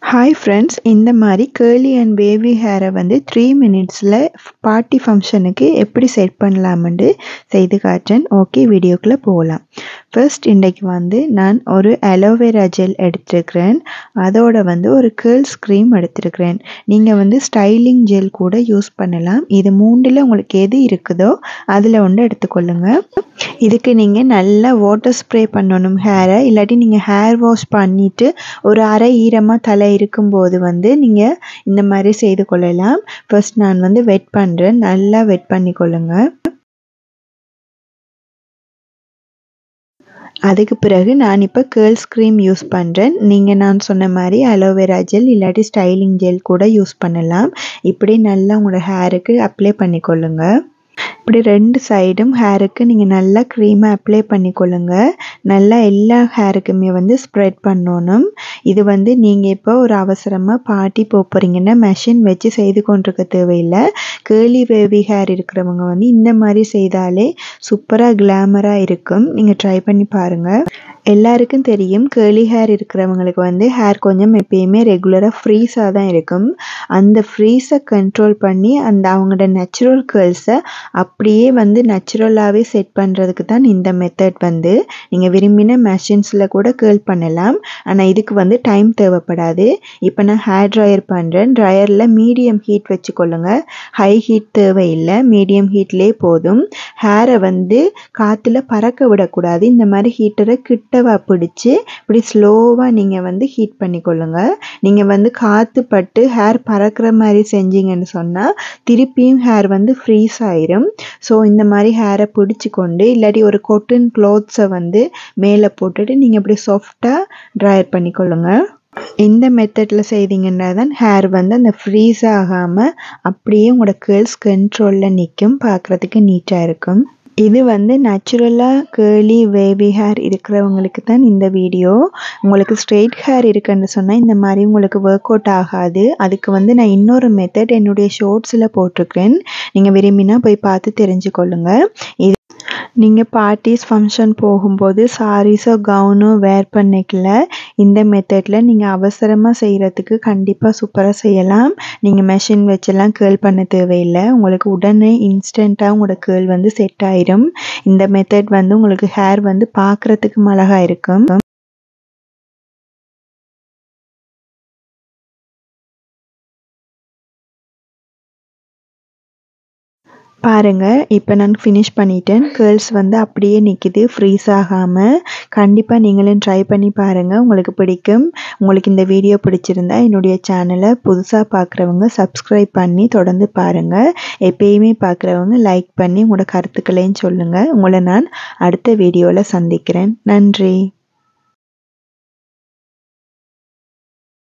Hi friends, இந்த மாதிரி curly and wavy hair வந்து 3 minutesல பார்ட்டி ஃபங்க்ஷனுக்கு எப்படி செட் பண்ணலாம்னு செய்து காட்டுறேன். ஓகே, வீடியோக்குள்ள போகலாம். ஃபர்ஸ்ட் இன்றைக்கு வந்து நான் ஒரு அலோவேரா ஜெல் எடுத்துருக்கிறேன். அதோட வந்து ஒரு கேர்ள்ஸ் க்ரீம் எடுத்துருக்கிறேன். நீங்கள் வந்து ஸ்டைலிங் ஜெல் கூட யூஸ் பண்ணலாம். இது மூண்டில் உங்களுக்கு எது இருக்குதோ அதில் ஒன்று எடுத்துக்கொள்ளுங்க. இதுக்கு நீங்கள் நல்லா வாட்டர் ஸ்ப்ரே பண்ணணும் ஹேரை. இல்லாட்டி நீங்கள் ஹேர் வாஷ் பண்ணிவிட்டு ஒரு அரை ஈரமாக தலை இருக்கும்போது வந்து நீங்கள் இந்த மாதிரி செய்து கொள்ளலாம். ஃபர்ஸ்ட் நான் வந்து வெட் பண்ணுறேன். நல்லா வெட் பண்ணி கொள்ளுங்க. அதுக்கு பிறகு நான் இப்போ கேர்ள்ஸ் க்ரீம் யூஸ் பண்ணுறேன். நீங்கள் நான் சொன்ன மாதிரி அலோவேரா ஜெல் இல்லாட்டி ஸ்டைலிங் ஜெல் கூட யூஸ் பண்ணலாம். இப்படி நல்லா உங்களோட ஹேருக்கு அப்ளை பண்ணிக்கொள்ளுங்க. இப்படி ரெண்டு சைடும் ஹேருக்கு நீங்கள் நல்லா க்ரீமை அப்ளை பண்ணிக்கொள்ளுங்க. நல்லா எல்லா ஹேருக்குமே வந்து ஸ்ப்ரெட் பண்ணணும். இது வந்து நீங்கள் இப்போ ஒரு அவசரமாக பார்ட்டி போகிறீங்கன்னா மெஷின் வச்சு செய்து கொண்டிருக்க தேவையில்லை. கேர்லி வேவி ஹேர் இருக்கிறவங்க வந்து இந்த மாதிரி செய்தாலே சூப்பராக கிளாமராக இருக்கும். நீங்கள் ட்ரை பண்ணி பாருங்கள். எல்லாருக்கும் தெரியும், கேர்லி ஹேர் இருக்கிறவங்களுக்கு வந்து ஹேர் கொஞ்சம் எப்பயுமே ரெகுலராக ஃப்ரீஸாக தான் இருக்கும். அந்த ஃப்ரீஸை கண்ட்ரோல் பண்ணி அவங்களோட நேச்சுரல் கேர்ள்ஸை அப்படியே வந்து நேச்சுரலாகவே செட் பண்ணுறதுக்கு தான் இந்த மெத்தட். வந்து நீங்கள் விரும்பின மெஷின்ஸில் கூட கேர்ள் பண்ணலாம். ஆனால் இதுக்கு வந்து டைம் தேவைப்படாது. இப்போ நான் ஹேர் ட்ரையர் பண்ணுறேன். ட்ரையரில் மீடியம் ஹீட் வச்சுக்கொள்ளுங்க. ஹை ஹீட் தேவையில்லை, மீடியம் ஹீட்லேயே போதும். ஹேரை வந்து காற்றுல பறக்க விடக்கூடாது. இந்த மாதிரி ஹீட்டரை கிட்டவா பிடிச்சி இப்படி ஸ்லோவாக நீங்கள் வந்து ஹீட் பண்ணிக்கொள்ளுங்க. நீங்கள் வந்து காற்று பட்டு ஹேர் பறக்கிற மாதிரி செஞ்சீங்கன்னு சொன்னால் திருப்பியும் ஹேர் வந்து ஃப்ரீஸ் ஆயிரும். ஸோ இந்த மாதிரி ஹேரை பிடிச்சி கொண்டு இல்லாட்டி ஒரு காட்டன் க்ளாத்ஸை வந்து மேலே போட்டுட்டு நீங்கள் இப்படி சாஃப்டாக ட்ரையர் பண்ணிக்கொள்ளுங்க. இந்த மெத்தடில் செய்தீங்கன்னா தான் ஹேர் வந்து அந்த ஃப்ரீஸ் ஆகாமல் அப்படியே உங்களோட கேர்ள்ஸ் கண்ட்ரோலில் நிற்கும். பார்க்குறதுக்கு நீட்டாக இருக்கும். இது வந்து நேச்சுரலாக கேர்லி வேவி ஹேர் இருக்கிறவங்களுக்கு தான் இந்த வீடியோ. உங்களுக்கு ஸ்ட்ரெயிட் ஹேர் இருக்குன்னு சொன்னால் இந்த மாதிரி உங்களுக்கு ஒர்க் அவுட் ஆகாது. அதுக்கு வந்து நான் இன்னொரு மெத்தட் என்னுடைய ஷார்ட்ஸில் போட்டிருக்கேன். நீங்கள் விரும்பினா போய் பார்த்து தெரிஞ்சுக்கொள்ளுங்க. இது நீங்கள் பார்ட்டிஸ் ஃபங்க்ஷன் போகும்போது சாரீஸோ கவுனோ வேர் பண்ணிக்கல இந்த மெத்தடில் நீங்கள் அவசரமாக செய்கிறதுக்கு கண்டிப்பாக சூப்பராக செய்யலாம். நீங்கள் மெஷின் வச்செல்லாம் கேர்ள் பண்ண தேவையில்லை. உங்களுக்கு உடனே இன்ஸ்டண்ட்டாக உங்களோட கேர்ள் வந்து செட் ஆயிடும். இந்த மெத்தட் வந்து உங்களுக்கு ஹேர் வந்து பார்க்குறதுக்கு அழகாக இருக்கும். பாருங்கள், இப்போ நான் ஃபினிஷ் பண்ணிட்டேன். கேர்ள்ஸ் வந்து அப்படியே நிற்கிது, ஃப்ரீஸ் ஆகாமல். கண்டிப்பாக நீங்களும் ட்ரை பண்ணி பாருங்கள், உங்களுக்கு பிடிக்கும். உங்களுக்கு இந்த வீடியோ பிடிச்சிருந்தா என்னுடைய சேனலை புதுசாக பார்க்குறவங்க சப்ஸ்கிரைப் பண்ணி தொடர்ந்து பாருங்கள். எப்பயுமே பார்க்குறவங்க லைக் பண்ணி உங்களோட கருத்துக்களையும் சொல்லுங்கள். உங்களை நான் அடுத்த வீடியோவில் சந்திக்கிறேன். நன்றி.